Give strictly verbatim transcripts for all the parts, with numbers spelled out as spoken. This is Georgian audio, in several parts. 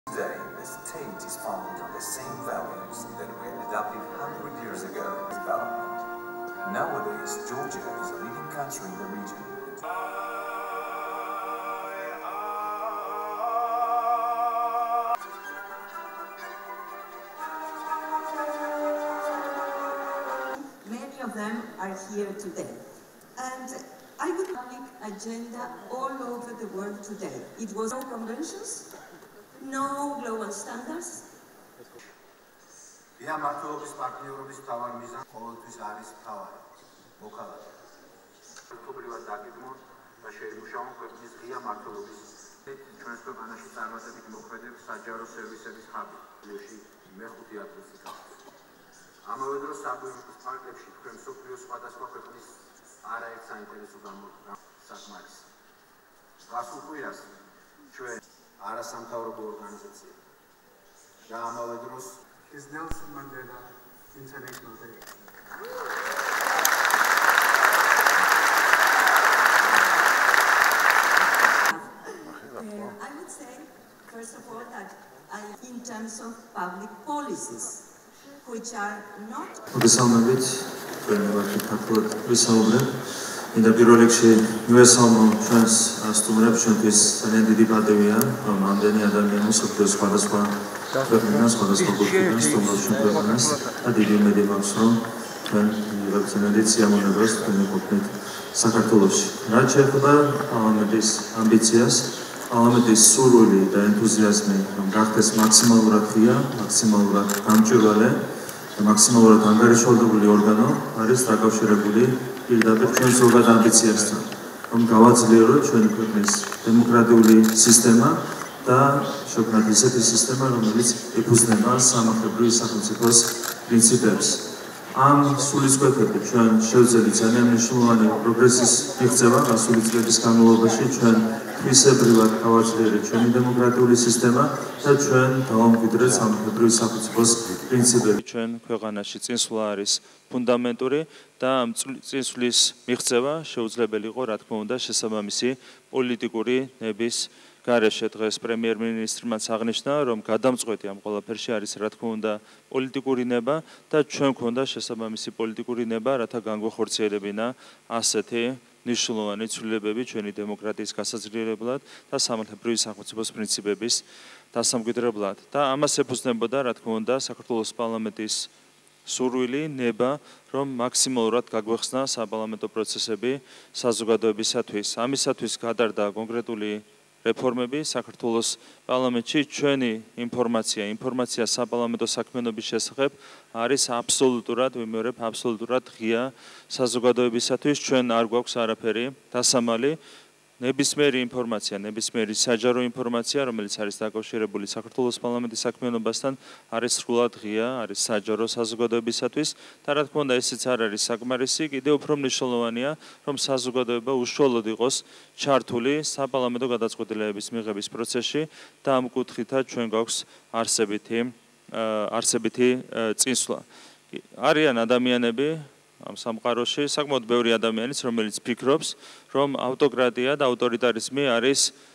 Today, the state is founded on the same values that were adopted one hundred years ago in development. Nowadays, Georgia is a leading country in the region. Many of them are here today. And I would public agenda all over the world today. It was no conventions, no global standards. ღია მმართველობის პარტნიორობის მთავარ მიზანი ყოველთვის არის მთავარი მოქალაქე. ერთობლივად დაგეგმოთ და შეიმუშაოთ ქვეყნის ღია მმართველობის ჩვენს ქვეყანაში წარმატებით მოქმედებს საჯარო სერვისების ჰაბი, რომელში მეხუთე ადგილს იკავებს. ამავე დროს საბჭოთა პარკებში თქვენ მსოფლიოს სხვადასხვა ქვეყნის არაერთ საინტერესო საკმარისს. გასულ კვირას ჩვენ არასამთავრობო ორგანიზაცია და ამავე დროს is Nelson Mandela International Day. uh, I would say, first of all, that I, in terms of public policies, which are not. მოგესალმებით, თქვენ ვართ ქართულად ვისაუბრებ. მინდა პირველ რიგში მივესალმო ჩვენს სტუმრებს, ჩვენთვის ძალიან დიდი პატივია, რომ ამდენი ადამიანი მსოფლიოს სხვადასხვა ქვეყნიდან, სხვადასხვა კულტურიდან სტუმრობს ჩვენ ქვეყანას და დიდი იმედი მაქვს, რომ თქვენ ვაქცინებით სიამოვნებას თქვენ ყოფნით საქართველოში. რაც შეეხება პარლამენტის ამბიციას, პარლამენტის სურვილი და ენთუზიაზმი, რომ გახდეს მაქსიმალურად ღია, მაქსიმალურად გამჭვირვალე და მაქსიმალურად ანგარიშვალდებული ორგანო, არის დაკავშირებული პირდაპირ ჩვენს ზოგად ამბიციასთან, რომ გავაძლიეროთ ჩვენი ქვეყნის დემოკრატიული სისტემა და შექმნათ ისეთი სისტემა, რომელიც იფუძნება სამართლებრივი სახელმწიფოს პრინციპებს. ამ სულისკვეთებით ჩვენ შევძელით ძალიან მნიშვნელოვანი პროგრესის მიღწევა გასული წლების განმავლობაში. ჩვენ თვისებრივად გავაძლიერეთ ჩვენი დემოკრატიული სისტემა და ჩვენ დავამკვიდრეთ სამართლებრივი სახელმწიფოს პრინციპები. ჩვენ ქვეყანაში წინსვლა არის ფუნდამენტური და ამ წინსვლის მიღწევა შეუძლებელი იყო, რა თქმა უნდა, შესაბამისი პოლიტიკური ნების გარეშე. დღეს პრემიერ-მინისტრმაც აღნიშნა, რომ გადამწყვეტი ამ ყველაფერში არის, რა თქმა უნდა, პოლიტიკური ნება და ჩვენ გვქონდა შესაბამისი პოლიტიკური ნება, რათა განგვეხორციელებინა ასეთი მნიშვნელოვანი ცვლილებები ჩვენი დემოკრატიის გასაძლიერებლად და სამართლებრივი სახელმწიფოს პრინციპების დასამკვიდრებლად. და ამას ეფუძნებოდა, რა თქმა უნდა, საქართველოს პარლამენტის სურვილი, ნება, რომ მაქსიმალურად გაგვეხსნა საპარლამენტო პროცესები საზოგადოებისათვის. ამისათვის გადარდა კონკრეტული რეფორმები საქართველოს პარლამენტში. ჩვენი ინფორმაცია, ინფორმაცია საპარლამენტო საქმიანობის შესახებ არის აბსოლუტურად, ვიმეორებ, აბსოლუტურად ღია საზოგადოებისათვის. ჩვენ არ გვაქვს არაფერი დასამალი. ნებისმიერი ინფორმაცია, ნებისმიერი საჯარო ინფორმაცია, რომელიც არის დაკავშირებული საქართველოს პარლამენტის საქმიანობასთან, არის სრულად ღია, არის საჯარო საზოგადოებისათვის და რა თქმა უნდა, ესეც არ არის საკმარისი. კიდევ უფრო მნიშვნელოვანია, რომ საზოგადოება უშუალოდ იყოს ჩართული საპარლამენტო გადაწყვეტილებების მიღების პროცესში და ამ კუთხითაც ჩვენ გვაქვს არსებითი არსებითი წინსვლა. არიან ადამიანები ამ სამყაროში, საკმაოდ ბევრი ადამიანის, რომელიც ფიქრობს, რომ ავტოკრატია და ავტორიტარიზმი არის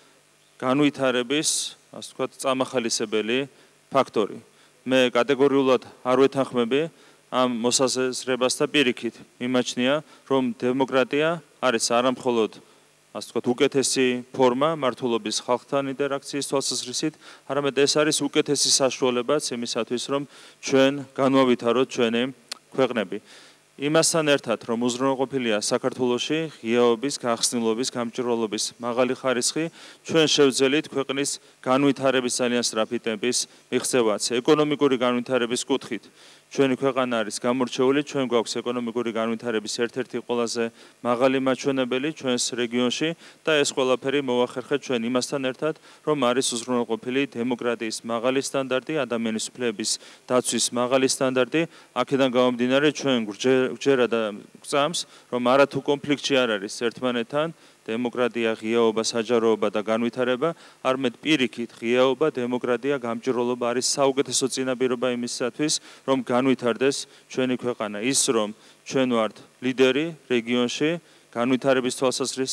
განვითარების, ასე ვთქვათ, წამახალისებელი ფაქტორი. მე კატეგორიულად არ ვეთანხმები ამ მოსაზრებას და პირიქით მიმაჩნია, რომ დემოკრატია არის არამხოლოდ, ასე ვთქვათ, უკეთესი ფორმა მართლობის ხალხთან ინტერაქციის თვალსაზრისით, არამედ ეს არის უკეთესი საშუალებაც იმისათვის, რომ ჩვენ განვავითაროთ ჩვენი ქვეყნები. იმასთან ერთად, რომ უზრუნველყოფილია საქართველოში ღიაობის, გახსნილობის, გამჭვირვალობის მაღალი ხარისხი, ჩვენ შევძელით ქვეყნის განვითარების ძალიან სწრაფი ტემპის მიღწევაც. ეკონომიკური განვითარების კუთხით ჩვენი ქვეყანა არის გამორჩეული, ჩვენ გვაქვს ეკონომიკური განვითარების ერთ-ერთი ყველაზე მაღალი მაჩვენებელი ჩვენს რეგიონში და ეს ყველაფერი მოახერხეთ ჩვენ იმასთან ერთად, რომ არის უზრუნველყოფილი დემოკრატიის მაღალი სტანდარტი, ადამიანის უფლებების დაცვის მაღალი სტანდარტი. აქედან გამომდინარე ჩვენ გვჯერა და გვწამს, რომ არათუ კონფლიქტში არ არის ერთმანეთთან დემოკრატია, ღიაობა, საჯაროობა და განვითარება, არამედ პირიქით ღიაობა, დემოკრატია, გამჭვირვალობა არის საუკეთესო წინაპირობა იმისათვის, რომ განვითარდეს ჩვენი ქვეყანა. ის რომ ჩვენ ვართ ლიდერი რეგიონში, განვითარების თვალსაზრისით,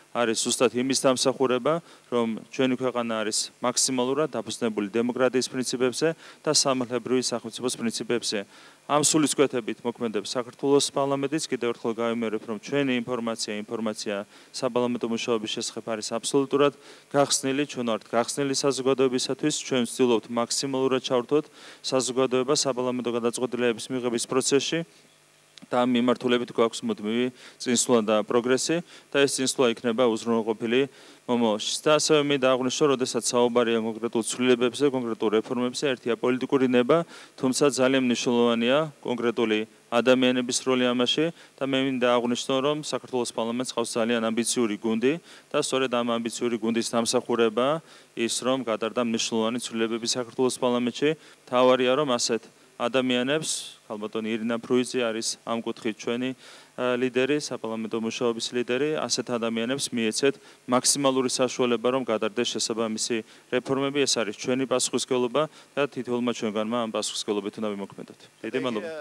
არის ზუსტად იმის დამსახურება, რომ ჩვენი ქვეყანა არის მაქსიმალურად დაფუძნებული დემოკრატიის პრინციპებზე და სამართლებრივი სახელმწიფოს პრინციპებზე. ამ სულისკვეთებით მოქმედებს საქართველოს პარლამენტიც. კიდევ ერთხელ გავიმეორებ, რომ ჩვენი ინფორმაცია, ინფორმაცია საპარლამენტო მუშაობის შესახებ არის აბსოლუტურად გახსნილი, ჩვენ ვართ გახსნილი საზოგადოებისათვის, ჩვენ ვცდილობთ მაქსიმალურად ჩავრთოთ საზოგადოება საპარლამენტო გადაწყვეტილებების მიღების პროცესში. და ამ მიმართულებით გვაქვს მუდმივი წინსვლა და პროგრესი და ეს წინსვლა იქნება უზრუნველყოფილი მომავალში. და ასევე მინდა აღვნიშნო, როდესაც საუბარია კონკრეტულ ცვლილებებზე, კონკრეტულ რეფორმებზე, ერთია პოლიტიკური ნება, თუმცა ძალიან მნიშვნელოვანია კონკრეტული ადამიანების როლი ამაში და მე მინდა აღვნიშნო, რომ საქართველოს პარლამენტს ყავს ძალიან ამბიციური გუნდი და სწორედ ამ ამბიციური გუნდის დამსახურებაა ის, რომ გადარდა მნიშვნელოვანი ცვლილებები საქართველოს პარლამენტში. მთავარია, რომ ასეთ ადამიანებს, ქალბატონი ირინა ფრუიძე არის ამ კუთხით ჩვენი ლიდერი, საპარლამენტო მუშაობის ლიდერი, ასეთ ადამიანებს მიეცეთ მაქსიმალური საშუალება, რომ გადარდეს შესაბამისი რეფორმები. ეს არის ჩვენი პასუხისმგებლობა და თითოეულმა ჩვენგანმა ამ პასუხისმგებლობით უნდა ვიმოქმედოთ. დიდი მადლობა.